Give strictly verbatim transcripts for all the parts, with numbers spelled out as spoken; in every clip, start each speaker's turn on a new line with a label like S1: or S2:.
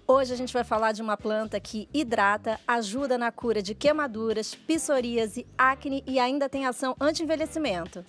S1: Hoje a gente vai falar de uma planta que hidrata, ajuda na cura de queimaduras, psoríase, acne e ainda tem ação anti-envelhecimento.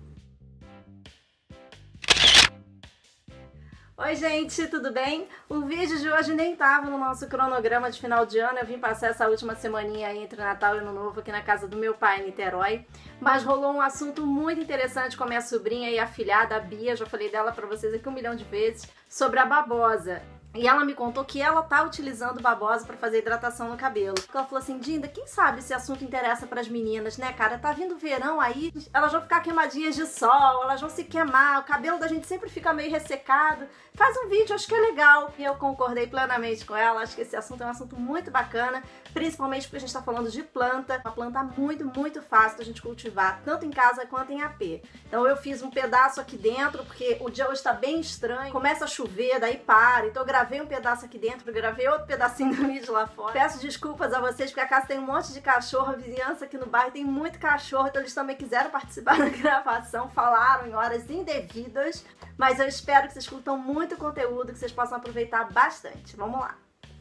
S1: Oi gente, tudo bem? O vídeo de hoje nem estava no nosso cronograma de final de ano, eu vim passar essa última semaninha aí entre Natal e Ano Novo aqui na casa do meu pai em Niterói, mas rolou um assunto muito interessante com a minha sobrinha e afilhada, a Bia, já falei dela pra vocês aqui um milhão de vezes, sobre a babosa. E ela me contou que ela tá utilizando babosa pra fazer hidratação no cabelo. Ela falou assim, Dinda, quem sabe esse assunto interessa pras meninas, né, cara? Tá vindo verão aí, elas vão ficar queimadinhas de sol, elas vão se queimar, o cabelo da gente sempre fica meio ressecado. Faz um vídeo, acho que é legal. E eu concordei plenamente com ela, acho que esse assunto é um assunto muito bacana, principalmente porque a gente tá falando de planta, uma planta muito, muito fácil da gente cultivar, tanto em casa quanto em A P. Então eu fiz um pedaço aqui dentro, porque o dia hoje tá bem estranho, começa a chover, daí para, então eu gravei Gravei um pedaço aqui dentro, gravei outro pedacinho do vídeo lá fora. Peço desculpas a vocês, porque a casa tem um monte de cachorro, a vizinhança aqui no bairro tem muito cachorro, então eles também quiseram participar da gravação, falaram em horas indevidas, mas eu espero que vocês curtam muito conteúdo, que vocês possam aproveitar bastante. Vamos lá!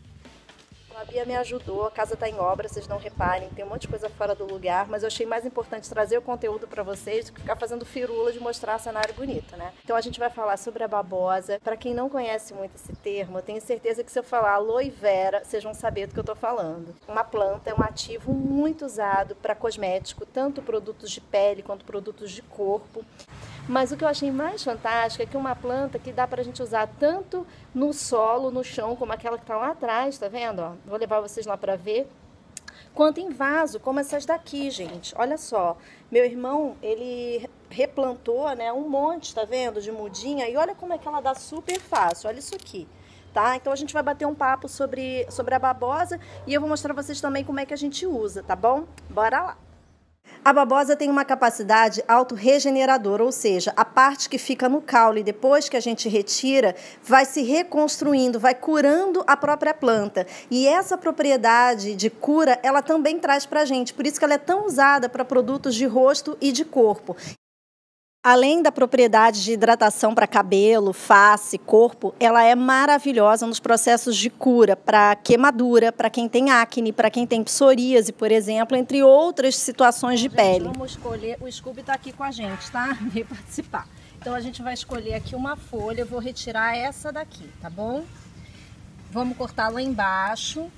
S1: A Bia me ajudou, a casa tá em obra, vocês não reparem, tem um monte de coisa fora do lugar, mas eu achei mais importante trazer o conteúdo pra vocês do que ficar fazendo firula de mostrar cenário bonito, né? Então a gente vai falar sobre a babosa. Pra quem não conhece muito esse termo, eu tenho certeza que se eu falar aloe vera, vocês vão saber do que eu tô falando. Uma planta é um ativo muito usado para cosmético, tanto produtos de pele quanto produtos de corpo. Mas o que eu achei mais fantástico é que uma planta que dá pra gente usar tanto no solo, no chão, como aquela que tá lá atrás, tá vendo? Ó, vou levar vocês lá pra ver. Quanto em vaso, como essas daqui, gente. Olha só, meu irmão, ele replantou, né, um monte, tá vendo? De mudinha. E olha como é que ela dá super fácil. Olha isso aqui. Tá? Então a gente vai bater um papo sobre, sobre a babosa e eu vou mostrar pra vocês também como é que a gente usa, tá bom? Bora lá! A babosa tem uma capacidade autorregeneradora, ou seja, a parte que fica no caule, depois que a gente retira, vai se reconstruindo, vai curando a própria planta. E essa propriedade de cura, ela também traz pra gente, por isso que ela é tão usada para produtos de rosto e de corpo. Além da propriedade de hidratação para cabelo, face, corpo, ela é maravilhosa nos processos de cura para queimadura, para quem tem acne, para quem tem psoríase, por exemplo, entre outras situações de pele. Vamos escolher, o Scooby está aqui com a gente, tá? Veio participar. Então a gente vai escolher aqui uma folha, eu vou retirar essa daqui, tá bom? Vamos cortar lá embaixo,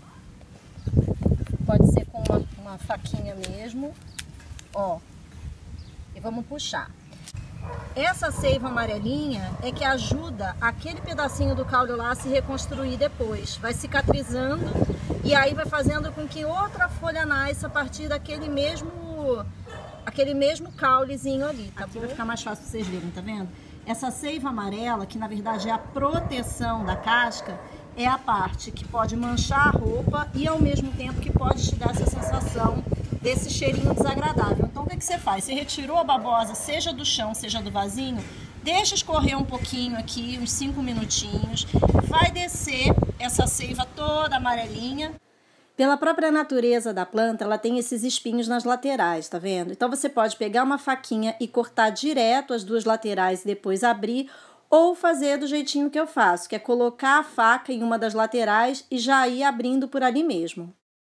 S1: pode ser com uma, uma faquinha mesmo, ó, e vamos puxar. Essa seiva amarelinha é que ajuda aquele pedacinho do caule lá a se reconstruir depois. Vai cicatrizando e aí vai fazendo com que outra folha nasça a partir daquele mesmo, aquele mesmo caulezinho ali, tá? Aqui bom? Vai ficar mais fácil pra vocês verem, tá vendo? Essa seiva amarela, que na verdade é a proteção da casca, é a parte que pode manchar a roupa e ao mesmo tempo que pode te dar essa sensação desse cheirinho desagradável. Então o que, que você faz? Você retirou a babosa, seja do chão, seja do vasinho, deixa escorrer um pouquinho aqui, uns cinco minutinhos, vai descer essa seiva toda amarelinha. Pela própria natureza da planta, ela tem esses espinhos nas laterais, tá vendo? Então você pode pegar uma faquinha e cortar direto as duas laterais e depois abrir, ou fazer do jeitinho que eu faço, que é colocar a faca em uma das laterais e já ir abrindo por ali mesmo.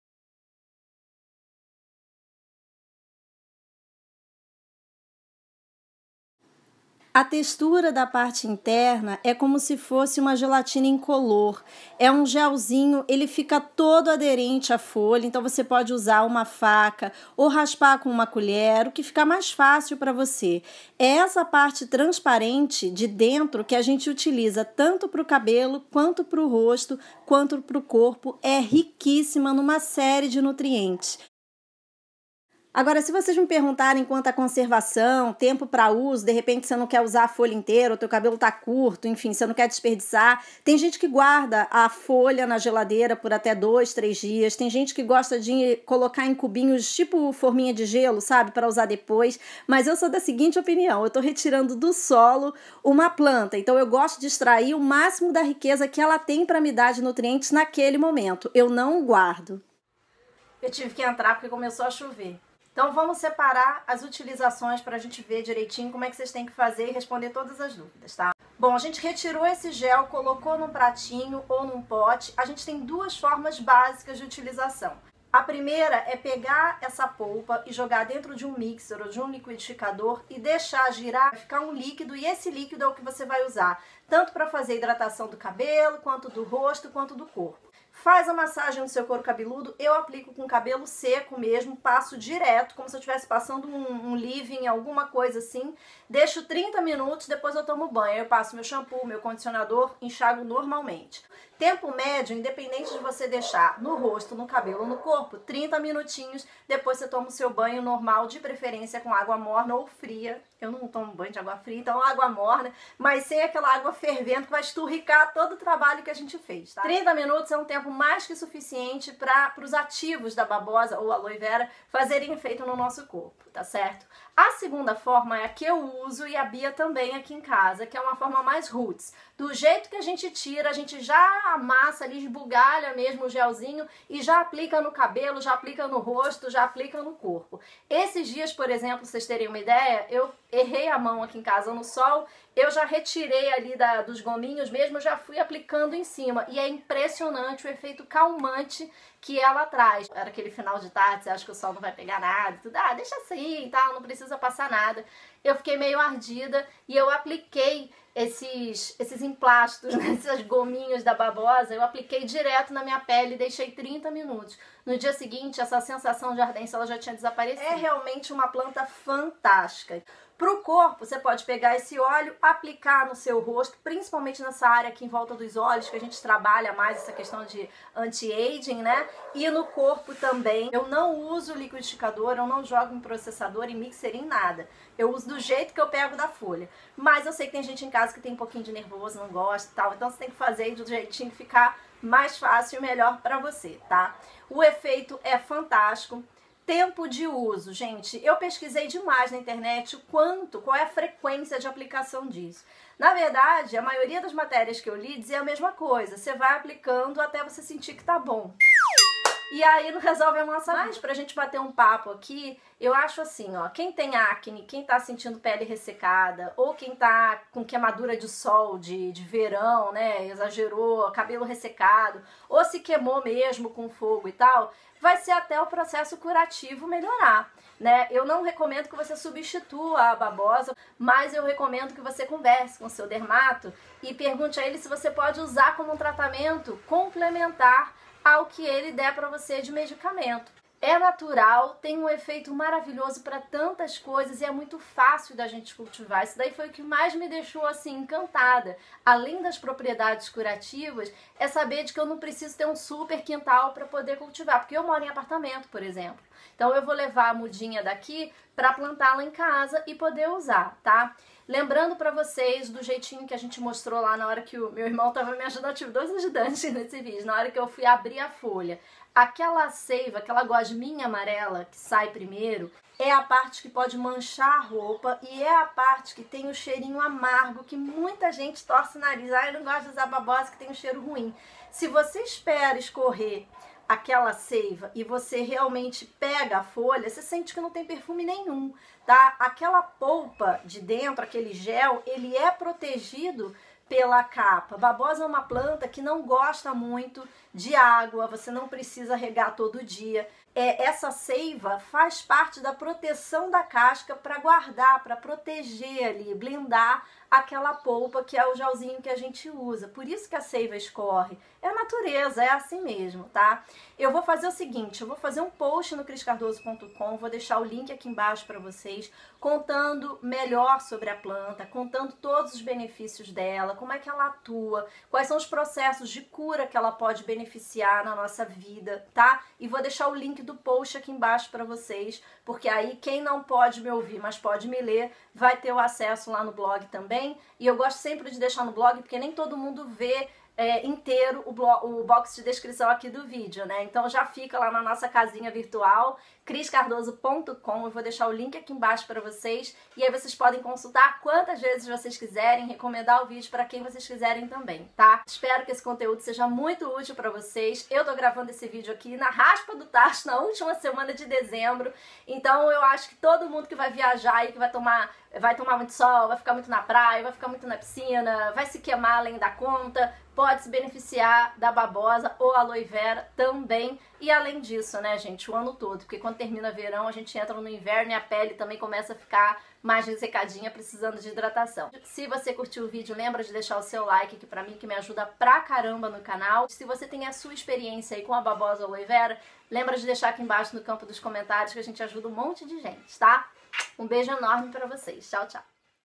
S1: A textura da parte interna é como se fosse uma gelatina incolor. É um gelzinho, ele fica todo aderente à folha, então você pode usar uma faca ou raspar com uma colher, o que ficar mais fácil para você. É essa parte transparente de dentro que a gente utiliza tanto para o cabelo, quanto para o rosto, quanto para o corpo. É riquíssima numa série de nutrientes. Agora, se vocês me perguntarem quanto à conservação, tempo para uso, de repente você não quer usar a folha inteira, o teu cabelo tá curto, enfim, você não quer desperdiçar. Tem gente que guarda a folha na geladeira por até dois, três dias. Tem gente que gosta de colocar em cubinhos tipo forminha de gelo, sabe, para usar depois. Mas eu sou da seguinte opinião, eu tô retirando do solo uma planta, então eu gosto de extrair o máximo da riqueza que ela tem para me dar de nutrientes naquele momento. Eu não guardo. Eu tive que entrar porque começou a chover. Então vamos separar as utilizações para a gente ver direitinho como é que vocês têm que fazer e responder todas as dúvidas, tá? Bom, a gente retirou esse gel, colocou num pratinho ou num pote. A gente tem duas formas básicas de utilização. A primeira é pegar essa polpa e jogar dentro de um mixer ou de um liquidificador e deixar girar, ficar um líquido, e esse líquido é o que você vai usar, tanto para fazer hidratação do cabelo, quanto do rosto, quanto do corpo. Faz a massagem no seu couro cabeludo, eu aplico com cabelo seco mesmo, passo direto, como se eu estivesse passando um, um leave-in, alguma coisa assim. Deixo trinta minutos, depois eu tomo banho. Eu passo meu shampoo, meu condicionador, enxago normalmente. Tempo médio, independente de você deixar no rosto, no cabelo ou no corpo, trinta minutinhos, depois você toma o seu banho normal, de preferência com água morna ou fria. Eu não tomo banho de água fria, então água morna, mas sem aquela água fervendo que vai esturricar todo o trabalho que a gente fez, tá? trinta minutos é um tempo mais que suficiente para os ativos da babosa ou aloe vera fazerem efeito no nosso corpo, tá certo? A segunda forma é a que eu uso e a Bia também aqui em casa, que é uma forma mais roots. Do jeito que a gente tira, a gente já amassa ali, esbugalha mesmo o gelzinho e já aplica no cabelo, já aplica no rosto, já aplica no corpo. Esses dias, por exemplo, pra vocês terem uma ideia, eu errei a mão aqui em casa no sol, eu já retirei ali da, dos gominhos mesmo, já fui aplicando em cima. E é impressionante o efeito calmante que ela traz. Era aquele final de tarde, você acha que o sol não vai pegar nada, tudo, ah, deixa assim e tal, não precisa passar nada. Eu fiquei meio ardida e eu apliquei esses, esses emplastos, né, esses gominhos da babosa, eu apliquei direto na minha pele e deixei trinta minutos. No dia seguinte, essa sensação de ardência ela já tinha desaparecido. É realmente uma planta fantástica. Para o corpo, você pode pegar esse óleo, aplicar no seu rosto, principalmente nessa área aqui em volta dos olhos, que a gente trabalha mais essa questão de anti-aging, né? E no corpo também. Eu não uso liquidificador, eu não jogo em processador, em mixer, em nada. Eu uso do jeito que eu pego da folha. Mas eu sei que tem gente em casa que tem um pouquinho de nervoso, não gosta e tal. Então você tem que fazer do jeitinho que ficar mais fácil e melhor para você, tá? O efeito é fantástico. Tempo de uso, gente, eu pesquisei demais na internet o quanto, qual é a frequência de aplicação disso. Na verdade, a maioria das matérias que eu li dizia a mesma coisa, você vai aplicando até você sentir que tá bom. E aí não resolve a nossa vida. Mas pra gente bater um papo aqui, eu acho assim, ó, quem tem acne, quem tá sentindo pele ressecada, ou quem tá com queimadura de sol, de, de verão, né, exagerou, cabelo ressecado, ou se queimou mesmo com fogo e tal, vai ser até o processo curativo melhorar, né? Eu não recomendo que você substitua a babosa, mas eu recomendo que você converse com o seu dermato e pergunte a ele se você pode usar como um tratamento complementar ao que ele der para você de medicamento. É natural, tem um efeito maravilhoso para tantas coisas e é muito fácil da gente cultivar. Isso daí foi o que mais me deixou assim encantada. Além das propriedades curativas, é saber de que eu não preciso ter um super quintal para poder cultivar, porque eu moro em apartamento, por exemplo. Então eu vou levar a mudinha daqui para plantá-la em casa e poder usar, tá? Lembrando para vocês do jeitinho que a gente mostrou lá na hora que o meu irmão estava me ajudando, eu tive dois ajudantes nesse vídeo, na hora que eu fui abrir a folha. Aquela seiva, aquela gosminha amarela que sai primeiro, é a parte que pode manchar a roupa e é a parte que tem o cheirinho amargo, que muita gente torce o nariz. Ah, eu não gosto de usar babosa que tem um cheiro ruim. Se você espera escorrer aquela seiva e você realmente pega a folha, você sente que não tem perfume nenhum, tá? Aquela polpa de dentro, aquele gel, ele é protegido pela capa. Babosa é uma planta que não gosta muito de água, você não precisa regar todo dia. É, essa seiva faz parte da proteção da casca para guardar, para proteger ali, blindar aquela polpa que é o gelzinho que a gente usa. Por isso que a seiva escorre. É a natureza, é assim mesmo, tá? Eu vou fazer o seguinte, eu vou fazer um post no cris cardoso ponto com, vou deixar o link aqui embaixo para vocês, contando melhor sobre a planta, contando todos os benefícios dela, como é que ela atua, quais são os processos de cura que ela pode beneficiar na nossa vida, tá? E vou deixar o link do post aqui embaixo para vocês, porque aí quem não pode me ouvir, mas pode me ler, vai ter o acesso lá no blog também. E eu gosto sempre de deixar no blog, porque nem todo mundo vê é, inteiro o, blog, o box de descrição aqui do vídeo, né? Então já fica lá na nossa casinha virtual, cris cardoso ponto com, eu vou deixar o link aqui embaixo para vocês, e aí vocês podem consultar quantas vezes vocês quiserem, recomendar o vídeo para quem vocês quiserem também, tá? Espero que esse conteúdo seja muito útil para vocês. Eu tô gravando esse vídeo aqui na raspa do tacho, na última semana de dezembro, então eu acho que todo mundo que vai viajar e que vai tomar vai tomar muito sol, vai ficar muito na praia, vai ficar muito na piscina, vai se queimar além da conta, pode se beneficiar da babosa ou aloe vera também. E além disso, né, gente, o ano todo, porque quando termina verão a gente entra no inverno e a pele também começa a ficar mais ressecadinha, precisando de hidratação. Se você curtiu o vídeo, lembra de deixar o seu like, que pra mim que me ajuda pra caramba no canal. Se você tem a sua experiência aí com a babosa aloe vera, lembra de deixar aqui embaixo no campo dos comentários, que a gente ajuda um monte de gente, tá? Um beijo enorme pra vocês. Tchau, tchau.